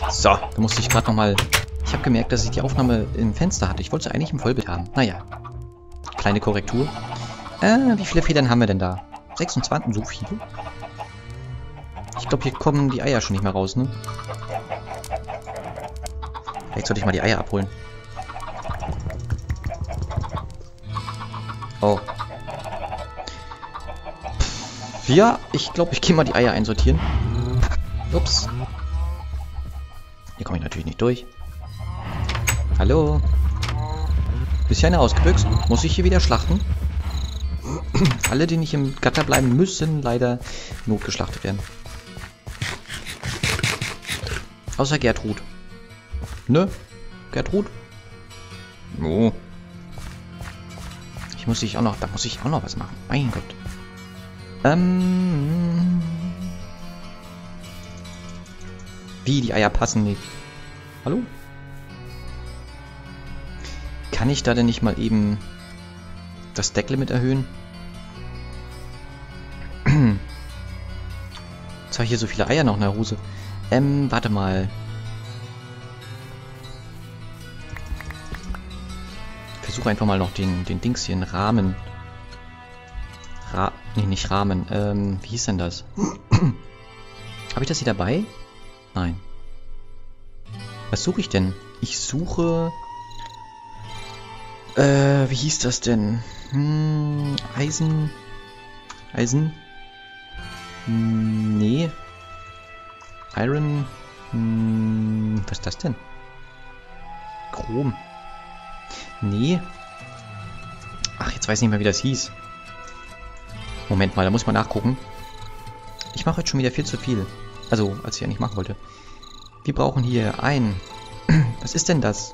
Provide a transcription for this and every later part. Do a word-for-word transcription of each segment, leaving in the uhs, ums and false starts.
So, da musste ich gerade nochmal... Ich habe gemerkt, dass ich die Aufnahme im Fenster hatte. Ich wollte sie eigentlich im Vollbild haben. Naja. Kleine Korrektur. Äh, wie viele Federn haben wir denn da? sechsundzwanzig, so viele? Ich glaube, hier kommen die Eier schon nicht mehr raus, ne? Vielleicht sollte ich mal die Eier abholen. Oh. Ja, ich glaube, ich gehe mal die Eier einsortieren. Ups. Hier komme ich natürlich nicht durch. Hallo? Ist hier einer ausgebüxt? Muss ich hier wieder schlachten? Alle, die nicht im Gatter bleiben, müssen leider notgeschlachtet werden. Außer Gertrud. Ne? Gertrud? Oh. Ich muss ich auch noch, da muss ich auch noch was machen. Mein Gott. Ähm. Wie, die Eier passen nicht. Hallo? Kann ich da denn nicht mal eben das Decklimit erhöhen? Jetzt habe ich hier so viele Eier noch in der Hose. Ähm, warte mal. Versuche einfach mal noch den, den Dings hier, den Rahmen. Ra nee, nicht Rahmen. Ähm, wie hieß denn das? Habe ich das hier dabei? Nein. Was suche ich denn? Ich suche... Äh, wie hieß das denn? Hm, Eisen... Eisen? Hm, nee. Iron... Hm, was ist das denn? Chrom. Nee. Ach, jetzt weiß ich nicht mehr, wie das hieß. Moment mal, da muss ich mal nachgucken. Ich mache jetzt schon wieder viel zu viel. Also, als ich ja nicht machen wollte. Wir brauchen hier ein... Was ist denn das?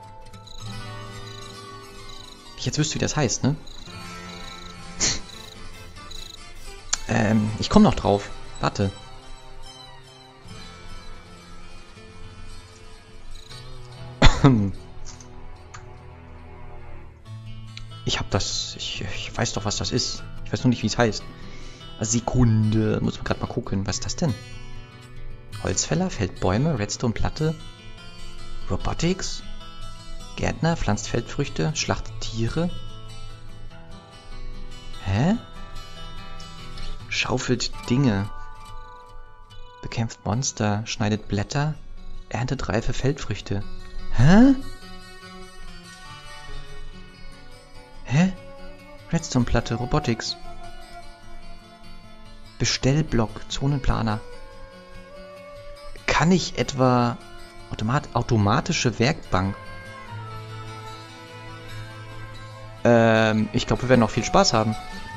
Ich jetzt wüsste, wie das heißt, ne? ähm, ich komme noch drauf. Warte. Ich hab das... Ich, ich weiß doch, was das ist. Ich weiß nur nicht, wie es heißt. Sekunde. Muss man gerade mal gucken. Was ist das denn? Holzfäller, fällt Bäume, Redstone-Platte, Robotics, Gärtner, pflanzt Feldfrüchte, schlachtet Tiere. Hä? Schaufelt Dinge. Bekämpft Monster, schneidet Blätter, erntet reife Feldfrüchte. Hä? Hä? Redstone-Platte, Robotics. Bestellblock, Zonenplaner. Kann ich etwa Automat automatische Werkbank? Ähm, ich glaube, wir werden noch viel Spaß haben.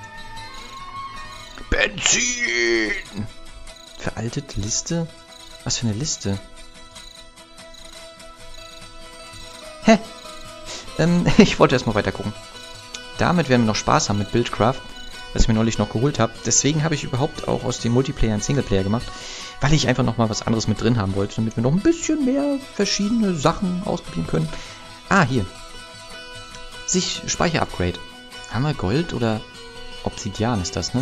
Benzin! Veraltet Liste? Was für eine Liste? Hä? Ähm, ich wollte erstmal weiter gucken. Damit werden wir noch Spaß haben mit Buildcraft, was ich mir neulich noch geholt habe. Deswegen habe ich überhaupt auch aus dem Multiplayer einen Singleplayer gemacht, weil ich einfach noch mal was anderes mit drin haben wollte, damit wir noch ein bisschen mehr verschiedene Sachen ausprobieren können. Ah, hier. Sich Speicher-Upgrade. Haben wir Gold oder Obsidian ist das, ne?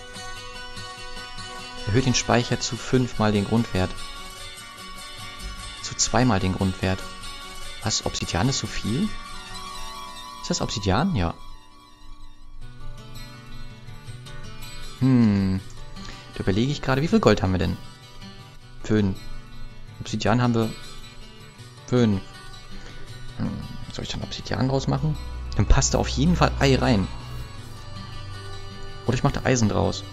Erhöht den Speicher zu fünfmal den Grundwert. Zu zweimal den Grundwert. Was? Obsidian ist so viel? Ist das Obsidian? Ja. Hm. Da überlege ich gerade, wie viel Gold haben wir denn? Fünf. Obsidian haben wir fünf. Hm. Soll ich dann Obsidian draus machen? Dann passt da auf jeden Fall Ei rein. Oder ich mache da Eisen draus.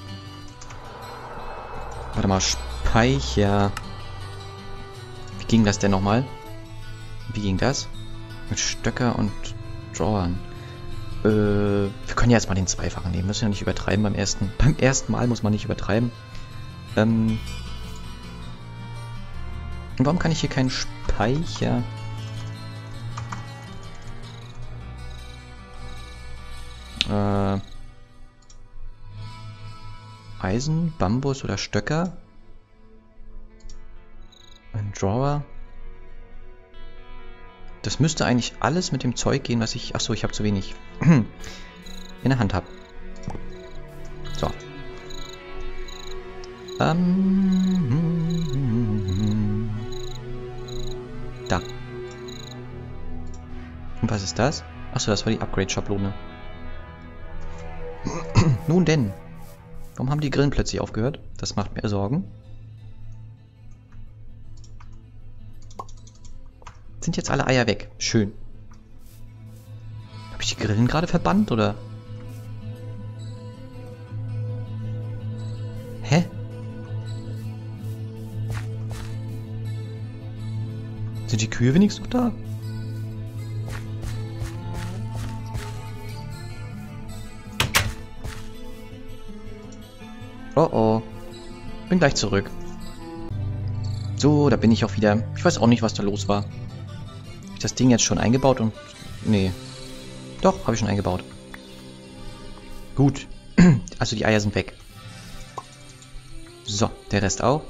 Warte mal, Speicher. Wie ging das denn nochmal? Wie ging das? Mit Stöcker und Drawern. Äh, wir können ja jetzt mal den Zweifachen nehmen. Müssen ja nicht übertreiben beim ersten. Beim ersten Mal muss man nicht übertreiben. Ähm. Und warum kann ich hier keinen Speicher? Äh. Eisen, Bambus oder Stöcker. Ein Drawer. Das müsste eigentlich alles mit dem Zeug gehen, was ich... Achso, ich habe zu wenig in der Hand habe. So. Ähm. Da. Und was ist das? Achso, das war die Upgrade-Schablone. Nun denn. Warum haben die Grillen plötzlich aufgehört? Das macht mir Sorgen. Sind jetzt alle Eier weg. Schön. Habe ich die Grillen gerade verbannt, oder? Hä? Sind die Kühe wenigstens noch da? Oh oh. Bin gleich zurück. So, da bin ich auch wieder. Ich weiß auch nicht, was da los war. Habe ich das Ding jetzt schon eingebaut und... Nee. Doch, habe ich schon eingebaut. Gut. Also die Eier sind weg. So, der Rest auch.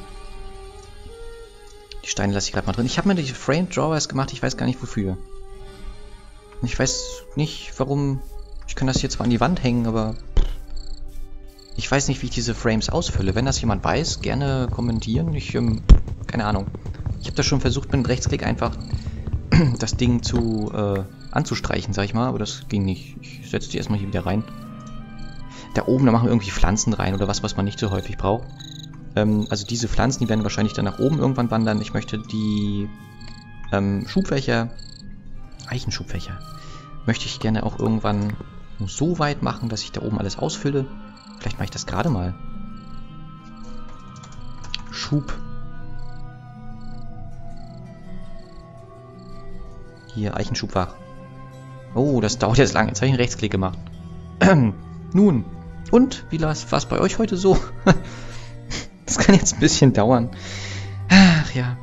Die Steine lasse ich gerade mal drin. Ich habe mir die Frame Drawers gemacht, ich weiß gar nicht wofür. Ich weiß nicht, warum... Ich kann das hier zwar an die Wand hängen, aber... Ich weiß nicht, wie ich diese Frames ausfülle. Wenn das jemand weiß, gerne kommentieren. Ich, ähm, keine Ahnung. Ich habe das schon versucht, mit dem Rechtsklick einfach das Ding zu, äh, anzustreichen, sag ich mal. Aber das ging nicht. Ich setze die erstmal hier wieder rein. Da oben, da machen wir irgendwie Pflanzen rein oder was, was man nicht so häufig braucht. Ähm, also diese Pflanzen, die werden wahrscheinlich dann nach oben irgendwann wandern. Ich möchte die, ähm, Schubfächer, Eichenschubfächer, möchte ich gerne auch irgendwann so weit machen, dass ich da oben alles ausfülle. Vielleicht mache ich das gerade mal. Schub. Hier, Eichenschubfach. Oh, das dauert jetzt lang. Jetzt habe ich einen Rechtsklick gemacht. Nun, und? Wie war es bei euch heute so? Das kann jetzt ein bisschen dauern. Ach ja.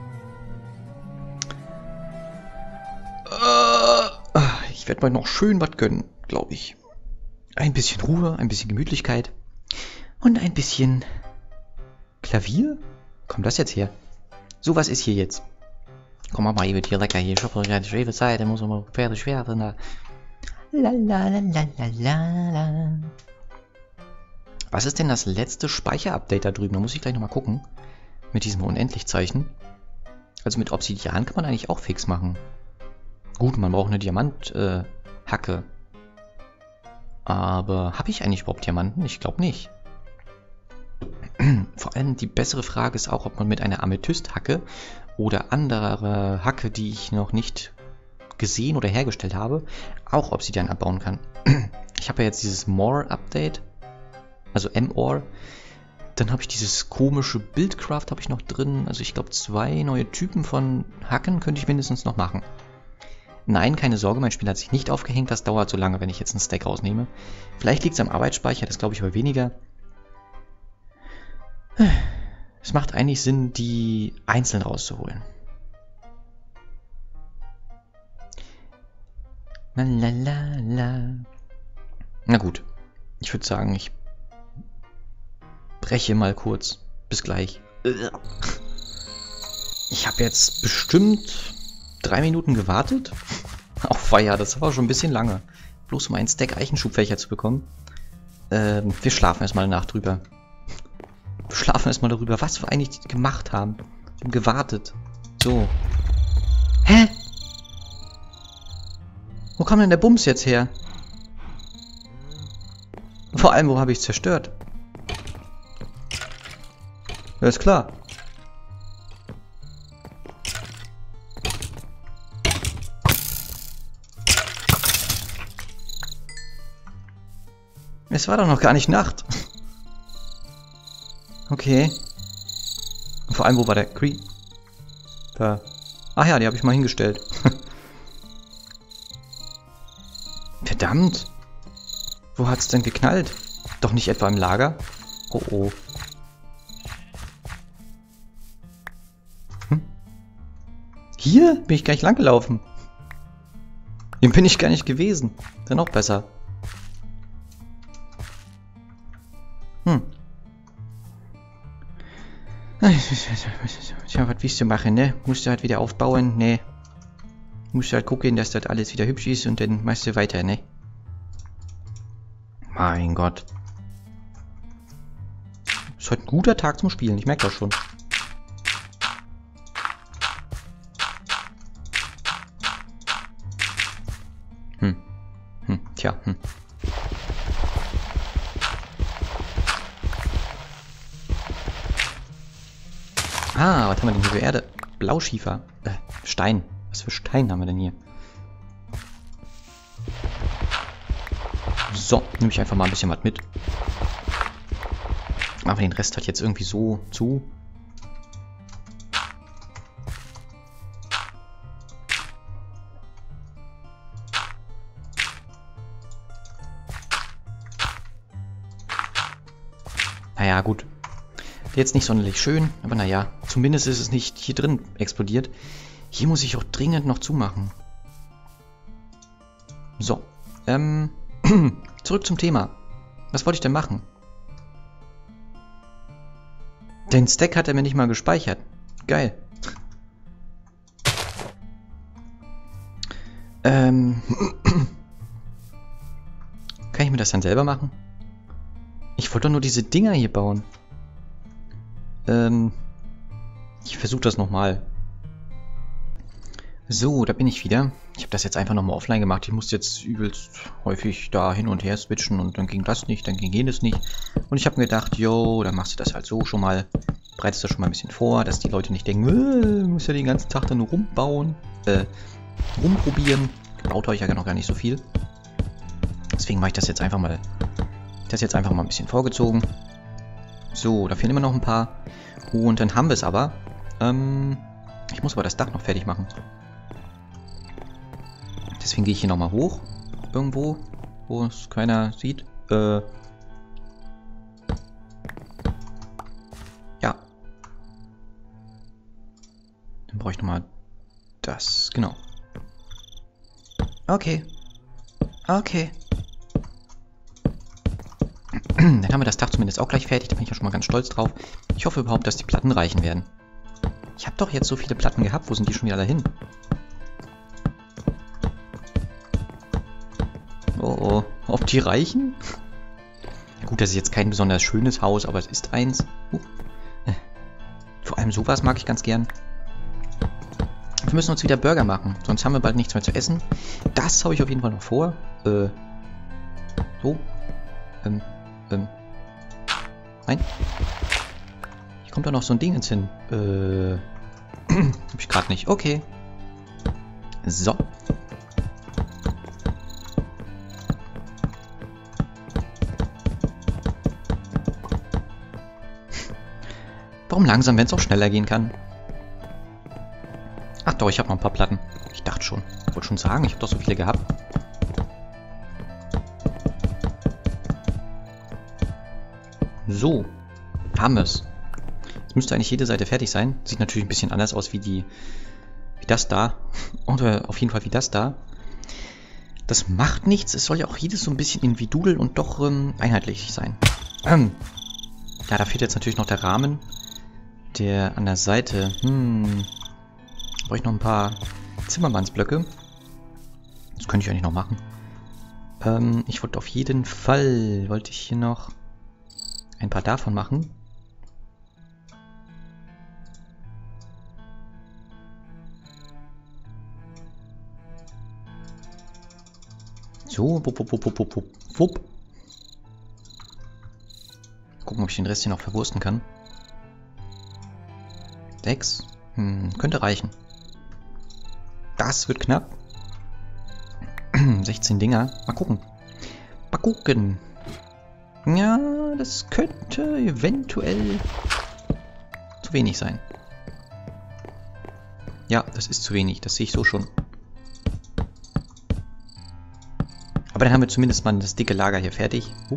Ich werde mal noch schön was gönnen, glaube ich. Ein bisschen Ruhe, ein bisschen Gemütlichkeit. Und ein bisschen Klavier? Kommt das jetzt her? So, was ist hier jetzt? Komm mal, hier wird hier lecker. Hier shoppen gerade schwere Zeit. Da muss man mal Pferde schwer drin. La la la la la la. Was ist denn das letzte Speicherupdate da drüben? Da muss ich gleich nochmal gucken. Mit diesem Unendlichzeichen. Also mit Obsidian kann man eigentlich auch fix machen. Gut, man braucht eine Diamanthacke. Äh, Aber habe ich eigentlich überhaupt Diamanten? Ich glaube nicht. Vor allem die bessere Frage ist auch, ob man mit einer Amethysthacke oder anderer Hacke, die ich noch nicht gesehen oder hergestellt habe, auch Obsidian abbauen kann. Ich habe ja jetzt dieses More-Update, also M-Ore. Dann habe ich dieses komische Buildcraft habe ich noch drin. Also ich glaube, zwei neue Typen von Hacken könnte ich mindestens noch machen. Nein, keine Sorge, mein Spiel hat sich nicht aufgehängt. Das dauert so lange, wenn ich jetzt einen Stack rausnehme. Vielleicht liegt es am Arbeitsspeicher, das glaube ich aber weniger. Es macht eigentlich Sinn, die einzeln rauszuholen. Lalalala. Na gut, ich würde sagen, ich breche mal kurz. Bis gleich. Ich habe jetzt bestimmt drei Minuten gewartet. Auf Feier, das war schon ein bisschen lange. Bloß um einen Stack Eichenschubfächer zu bekommen. Ähm, wir schlafen erstmal nach drüber. Wir schlafen erstmal darüber, was wir eigentlich gemacht haben. Wir haben gewartet. So. Hä? Wo kam denn der Bums jetzt her? Vor allem, wo habe ich es zerstört? Ja, ist klar. Es war doch noch gar nicht Nacht. Okay. Und vor allem, wo war der Creep? Da. Ach ja, die habe ich mal hingestellt. Verdammt. Wo hat's denn geknallt? Doch nicht etwa im Lager? Oh oh. Hm? Hier bin ich gar nicht lang gelaufen. Hier bin ich gar nicht gewesen. Dann noch besser. Hm. Tja, was willst du machen, ne? Musst du halt wieder aufbauen, ne? Musst du halt gucken, dass das alles wieder hübsch ist und dann machst du weiter, ne? Mein Gott. Ist heute ein guter Tag zum Spielen, ich merke das schon. Hm, tja, hm. Ah, was haben wir denn hier für Erde? Blauschiefer. Äh, Stein. Was für Stein haben wir denn hier? So, nehme ich einfach mal ein bisschen was mit. Aber den Rest hat jetzt irgendwie so zu. Naja, gut. Jetzt nicht sonderlich schön, aber naja, zumindest ist es nicht hier drin explodiert. Hier muss ich auch dringend noch zumachen. So, ähm, zurück zum Thema. Was wollte ich denn machen? Den Stack hat er mir nicht mal gespeichert. Geil. Ähm, kann ich mir das dann selber machen? Ich wollte doch nur diese Dinger hier bauen. Ähm, ich versuche das nochmal. So, da bin ich wieder. Ich habe das jetzt einfach nochmal offline gemacht. Ich musste jetzt übelst häufig da hin und her switchen und dann ging das nicht, dann ging jenes nicht. Und ich habe mir gedacht, yo, dann machst du das halt so schon mal, bereitest das schon mal ein bisschen vor, dass die Leute nicht denken, äh, muss ja den ganzen Tag dann nur rumbauen, äh, rumprobieren. Baut euch ja noch gar nicht so viel. Deswegen mache ich das jetzt einfach mal, das jetzt einfach mal ein bisschen vorgezogen. So, da fehlen immer noch ein paar. Und dann haben wir es aber. Ähm, ich muss aber das Dach noch fertig machen. Deswegen gehe ich hier nochmal hoch. Irgendwo, wo es keiner sieht. Äh. Ja. Dann brauche ich nochmal das. Genau. Okay. Okay. Dann haben wir das Dach zumindest auch gleich fertig. Da bin ich ja schon mal ganz stolz drauf. Ich hoffe überhaupt, dass die Platten reichen werden. Ich habe doch jetzt so viele Platten gehabt. Wo sind die schon wieder dahin? Oh oh. Ob die reichen? Ja gut, das ist jetzt kein besonders schönes Haus, aber es ist eins. Uh. Vor allem sowas mag ich ganz gern. Wir müssen uns wieder Burger machen. Sonst haben wir bald nichts mehr zu essen. Das habe ich auf jeden Fall noch vor. Äh. So. Ähm. Ähm. Nein. Hier kommt da noch so ein Ding ins hin. Äh. Hab ich gerade nicht. Okay. So. Warum langsam, wenn es auch schneller gehen kann? Ach doch, ich habe noch ein paar Platten. Ich dachte schon. Ich wollte schon sagen, ich habe doch so viele gehabt. So. Haben wir es. Jetzt müsste eigentlich jede Seite fertig sein. Sieht natürlich ein bisschen anders aus wie die... wie das da. Oder auf jeden Fall wie das da. Das macht nichts. Es soll ja auch jedes so ein bisschen individuell und doch ähm, einheitlich sein. Ähm. Ja, da fehlt jetzt natürlich noch der Rahmen. Der an der Seite. Hm. Brauche ich noch ein paar Zimmermannsblöcke. Das könnte ich eigentlich noch machen. Ähm, ich wollte auf jeden Fall, wollte ich hier noch ein paar davon machen. So, wupp, wupp, wupp, wupp, wupp, wupp. Gucken, ob ich den Rest hier noch verwursten kann. Sechs. Hm, könnte reichen. Das wird knapp. sechzehn Dinger. Mal gucken. Mal gucken. Ja, das könnte eventuell zu wenig sein. Ja, das ist zu wenig. Das sehe ich so schon. Aber dann haben wir zumindest mal das dicke Lager hier fertig. Uh.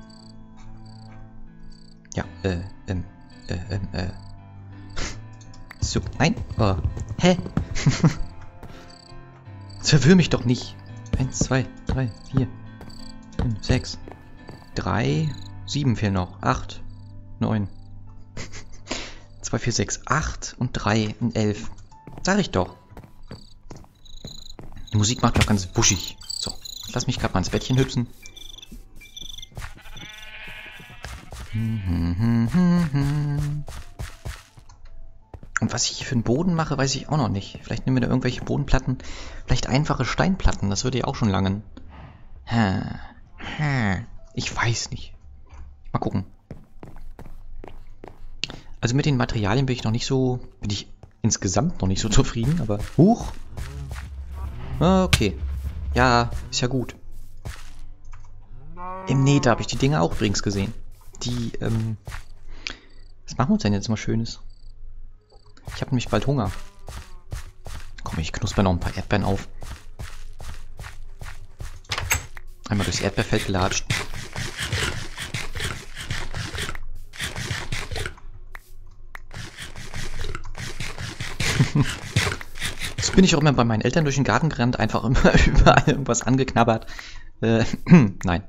Ja, äh, ähm, äh, ähm, äh. So, nein. Oh. Hä? Verwirr mich doch nicht. Eins, zwei, drei, vier, fünf, sechs, drei, sieben fehlen noch. Acht, neun, zwei, vier, sechs, acht und drei und elf. Sag ich doch. Die Musik macht doch ganz wuschig. So, lass mich gerade mal ins Bettchen hüpsen. Und was ich hier für einen Boden mache, weiß ich auch noch nicht. Vielleicht nehmen wir da irgendwelche Bodenplatten. Vielleicht einfache Steinplatten. Das würde ja auch schon langen. Hm. Hm. Ich weiß nicht. Mal gucken. Also mit den Materialien bin ich noch nicht so... Bin ich insgesamt noch nicht so zufrieden, aber... Huch! Okay. Ja, ist ja gut. Im Nether habe ich die Dinger auch übrigens gesehen. Die, ähm... Was machen wir uns denn jetzt mal Schönes? Ich habe nämlich bald Hunger. Komm, ich knusper noch ein paar Erdbeeren auf. Einmal durchs Erdbeerfeld gelatscht. Jetzt bin ich auch immer bei meinen Eltern durch den Garten gerannt, einfach immer überall irgendwas angeknabbert. Äh, nein.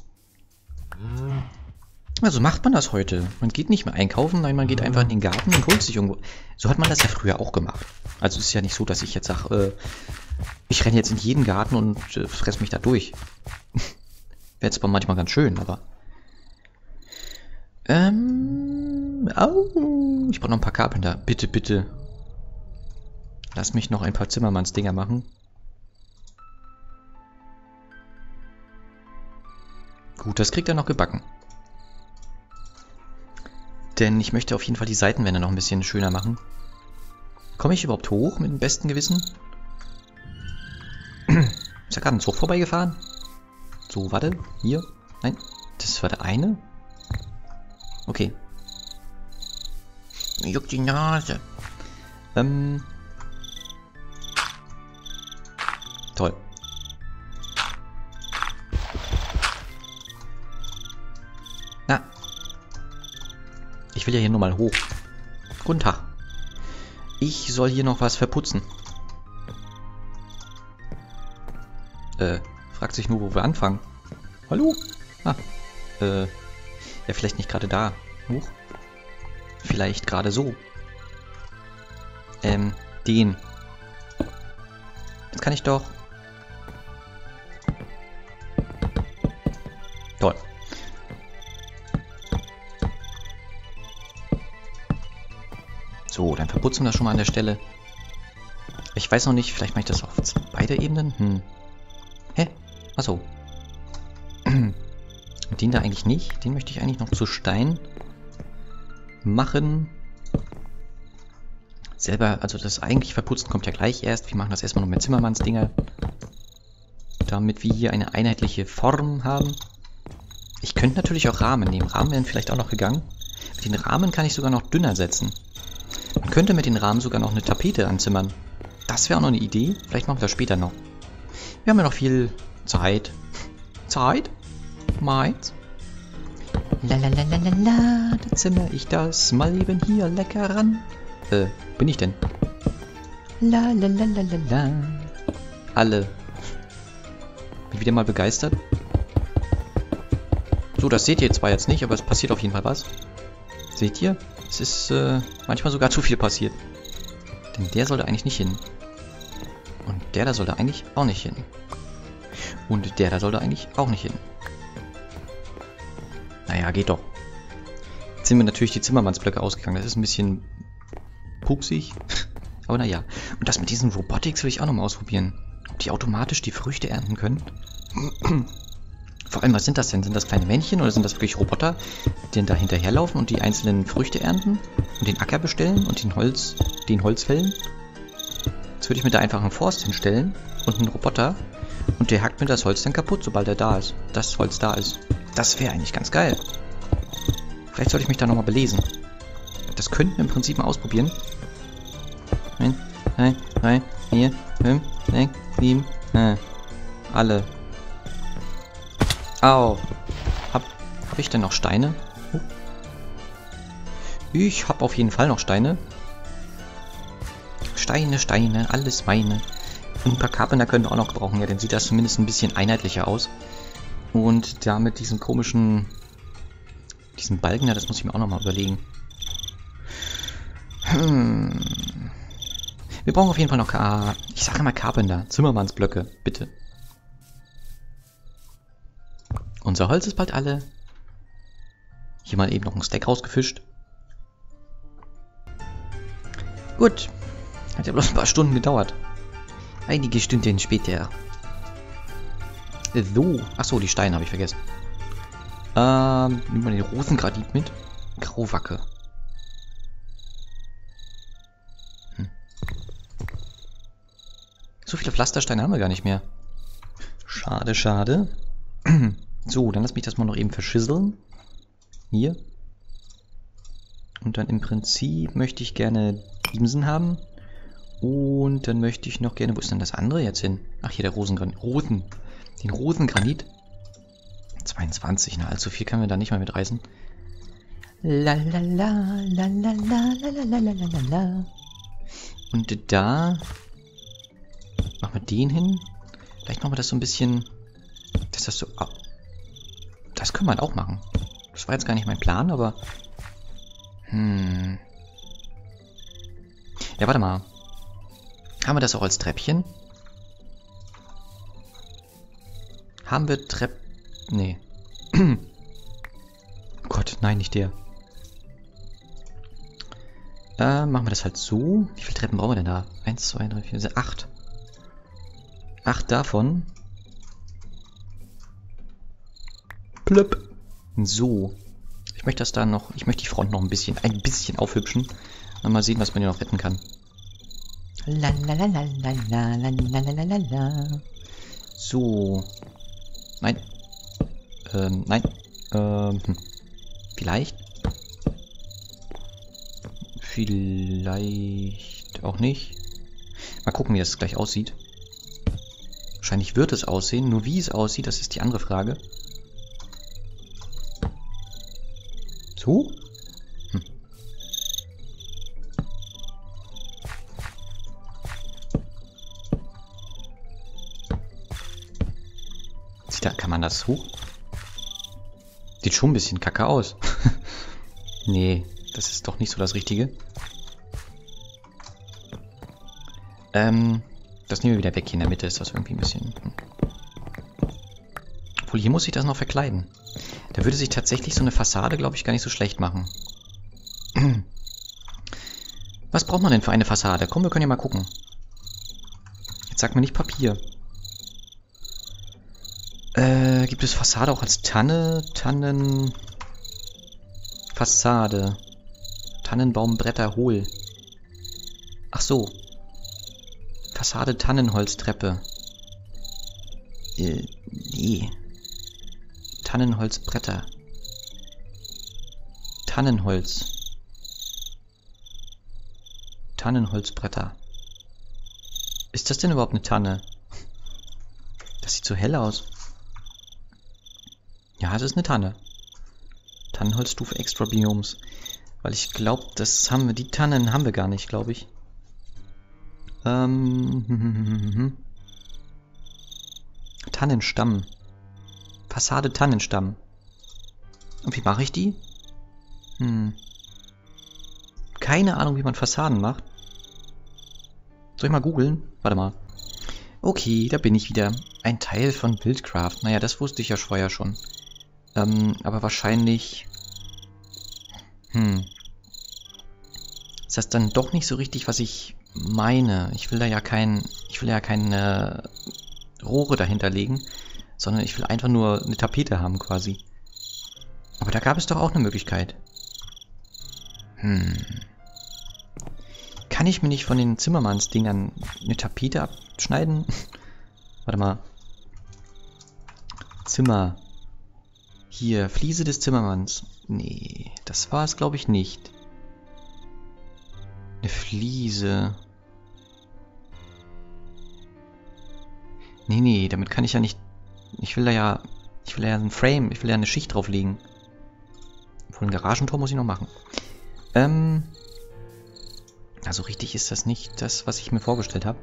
Also macht man das heute. Man geht nicht mehr einkaufen, nein, man geht einfach in den Garten und holt sich irgendwo. So hat man das ja früher auch gemacht. Also es ist ja nicht so, dass ich jetzt sage, äh, ich renne jetzt in jeden Garten und äh, fresse mich da durch. Wäre zwar manchmal ganz schön, aber... Ähm... Au, ich brauche noch ein paar Carpenter. Bitte, bitte. Lass mich noch ein paar Zimmermannsdinger machen. Gut, das kriegt er noch gebacken. Denn ich möchte auf jeden Fall die Seitenwände noch ein bisschen schöner machen. Komme ich überhaupt hoch mit dem besten Gewissen? Ist da gerade ein Zug vorbeigefahren? So, warte. Hier. Nein. Das war der eine. Okay. Mir juckt die Nase. Ähm. Toll. Na. Ich will ja hier nur mal hoch. Guten Tag. Ich soll hier noch was verputzen. Äh, fragt sich nur, wo wir anfangen. Hallo? Ah, äh, ja, vielleicht nicht gerade da. Huch. Vielleicht gerade so. Ähm, den. Jetzt kann ich doch... Toll. So, dann verputzen wir das schon mal an der Stelle. Ich weiß noch nicht, vielleicht mache ich das auf beide Ebenen. Hm. Hä? Achso. Den da eigentlich nicht. Den möchte ich eigentlich noch zu Stein machen. Selber, also das eigentliche Verputzen kommt ja gleich erst. Wir machen das erstmal noch mit Zimmermannsdinger. Damit wir hier eine einheitliche Form haben. Ich könnte natürlich auch Rahmen nehmen. Rahmen wären vielleicht auch noch gegangen. Mit den Rahmen kann ich sogar noch dünner setzen. Man könnte mit den Rahmen sogar noch eine Tapete anzimmern. Das wäre auch noch eine Idee. Vielleicht machen wir das später noch. Wir haben ja noch viel Zeit. Zeit? Meins? Lalalala, da zimmer ich das mal eben hier lecker ran. Äh, bin ich denn? Lalalala. Alle. Bin wieder mal begeistert. So, das seht ihr zwar jetzt nicht, aber es passiert auf jeden Fall was. Seht ihr? Es ist äh, manchmal sogar zu viel passiert. Denn der sollte eigentlich nicht hin. Und der da sollte eigentlich auch nicht hin. Und der da sollte eigentlich auch nicht hin. Naja, geht doch. Jetzt sind mir natürlich die Zimmermannsblöcke ausgegangen. Das ist ein bisschen pupsig. Aber naja. Und das mit diesen Robotics will ich auch nochmal ausprobieren. Ob die automatisch die Früchte ernten können. Vor allem, was sind das denn? Sind das kleine Männchen oder sind das wirklich Roboter, die da hinterherlaufen und die einzelnen Früchte ernten und den Acker bestellen und den Holz, den Holz fällen? Jetzt würde ich mir da einfach einen Forst hinstellen und einen Roboter und der hackt mir das Holz dann kaputt, sobald er da ist. Das Holz da ist. Das wäre eigentlich ganz geil. Vielleicht sollte ich mich da nochmal belesen. Das könnten wir im Prinzip mal ausprobieren. Nein, nein, drei, vier, fünf, sechs, sieben, äh, alle. Au. Hab, hab ich denn noch Steine? Uh. Ich hab auf jeden Fall noch Steine. Steine, Steine, alles meine. Und ein paar Carpenter können wir auch noch gebrauchen. Ja, dann sieht das zumindest ein bisschen einheitlicher aus. Und damit diesen komischen... Diesen Balken, ja, das muss ich mir auch nochmal überlegen. Hm. Wir brauchen auf jeden Fall noch... Ka ich sage mal Carpenter. Zimmermannsblöcke, bitte. Unser Holz ist bald alle. Hier mal eben noch ein Stack rausgefischt. Gut. Hat ja bloß ein paar Stunden gedauert. Einige Stunden später. So. Achso, die Steine habe ich vergessen. Ähm, nehmen wir den Rosengranit mit. Grauwacke. Hm. So viele Pflastersteine haben wir gar nicht mehr. Schade, schade. So, dann lass mich das mal noch eben verschisseln. Hier. Und dann im Prinzip möchte ich gerne Imsen haben. Und dann möchte ich noch gerne... Wo ist denn das andere jetzt hin? Ach, hier der Rosengranit. Rosen. Den Rosengranit. zweiundzwanzig, na, allzu viel können wir da nicht mal mitreißen. La la la, la la la, la la la la la. Und da... Machen wir den hin. Vielleicht machen wir das so ein bisschen... Dass das so... Das können wir halt auch machen. Das war jetzt gar nicht mein Plan, aber... Hm... Ja, warte mal. Haben wir das auch als Treppchen? Haben wir Trepp... Nee. Oh Gott, nein, nicht der. Äh, machen wir das halt so. Wie viele Treppen brauchen wir denn da? Eins, zwei, drei, vier, sechs, acht. Acht davon. Plöpp. So. Ich möchte das da noch... Ich möchte die Front noch ein bisschen... Ein bisschen aufhübschen. Und mal sehen, was man hier noch retten kann. Lalalalalalalalalala. So. Nein. Ähm, nein. Ähm, hm. Vielleicht. Vielleicht auch nicht. Mal gucken, wie das gleich aussieht. Wahrscheinlich wird es aussehen. Nur wie es aussieht, das ist die andere Frage. So? Hm. Sieht da, kann man das hoch? Sieht schon ein bisschen kacke aus. Nee, das ist doch nicht so das Richtige. Ähm, das nehmen wir wieder weg. Hier in der Mitte ist das irgendwie ein bisschen... Hm. Obwohl, hier muss ich das noch verkleiden. Da würde sich tatsächlich so eine Fassade, glaube ich, gar nicht so schlecht machen. Was braucht man denn für eine Fassade? Komm, wir können ja mal gucken. Jetzt sag mir nicht Papier. Äh, gibt es Fassade auch als Tanne? Tannen... Fassade. Tannenbaumbretter hohl. Ach so. Fassade Tannenholztreppe. Äh, nee. Tannenholzbretter. Tannenholz. Tannenholzbretter. Ist das denn überhaupt eine Tanne? Das sieht so hell aus. Ja, das ist eine Tanne. Tannenholzstufe Extra Biomes. Weil ich glaube, das haben wir, die Tannen haben wir gar nicht, glaube ich. Ähm, Tannenstamm. Fassade Tannenstamm. Und wie mache ich die? Hm. Keine Ahnung, wie man Fassaden macht. Soll ich mal googeln? Warte mal. Okay, da bin ich wieder. Ein Teil von Buildcraft. Naja, das wusste ich ja vorher schon. Ähm, aber wahrscheinlich... Hm. Ist das dann doch nicht so richtig, was ich meine? Ich will da ja kein... Ich will ja keine Rohre dahinter legen, sondern ich will einfach nur eine Tapete haben, quasi. Aber da gab es doch auch eine Möglichkeit. Hm. Kann ich mir nicht von den Zimmermannsdingern eine Tapete abschneiden? Warte mal. Zimmer. Hier, Fliese des Zimmermanns. Nee, das war es, glaube ich, nicht. Eine Fliese. Nee, nee, damit kann ich ja nicht... Ich will da ja... Ich will ja ein Frame, ich will ja eine Schicht drauflegen. Obwohl ein Garagentor muss ich noch machen. Ähm... Also richtig ist das nicht das, was ich mir vorgestellt habe.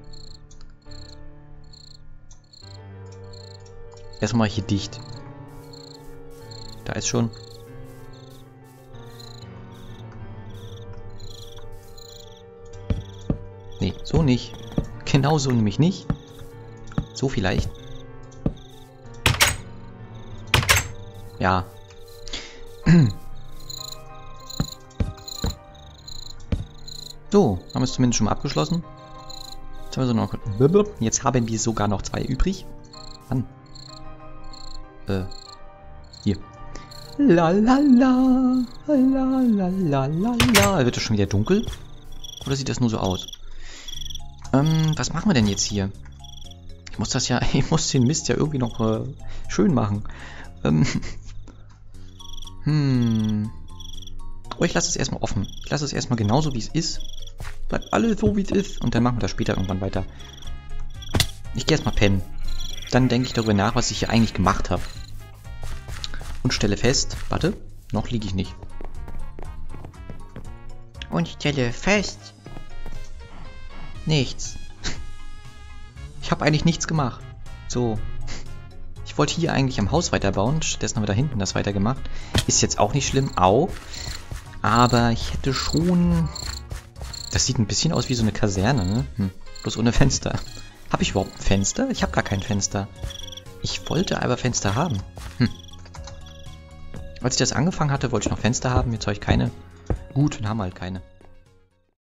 Erstmal mache ich hier dicht. Da ist schon... Nee, so nicht. Genau so nämlich nicht. So vielleicht. Ja. So, haben wir es zumindest schon mal abgeschlossen. Jetzt haben wir, so noch, jetzt haben wir sogar noch zwei übrig. Mann. Äh, hier. La la la, la la la la la. Wird das schon wieder dunkel? Oder sieht das nur so aus? Ähm, was machen wir denn jetzt hier? Ich muss das ja, ich muss den Mist ja irgendwie noch äh, schön machen. Ähm, hm. Oh, ich lasse es erstmal offen. Ich lasse es erstmal genauso, wie es ist. Bleibt alles so, wie es ist. Und dann machen wir das später irgendwann weiter. Ich gehe erstmal pennen. Dann denke ich darüber nach, was ich hier eigentlich gemacht habe. Und stelle fest, warte, noch liege ich nicht. Und stelle fest, nichts. Ich habe eigentlich nichts gemacht. So. Ich wollte hier eigentlich am Haus weiterbauen, stattdessen haben wir da hinten das weitergemacht. Ist jetzt auch nicht schlimm, au. Aber ich hätte schon... Das sieht ein bisschen aus wie so eine Kaserne, ne? Hm. Bloß ohne Fenster. Habe ich überhaupt ein Fenster? Ich habe gar kein Fenster. Ich wollte aber Fenster haben. Hm. Als ich das angefangen hatte, wollte ich noch Fenster haben. Jetzt habe ich keine. Gut, dann haben wir halt keine.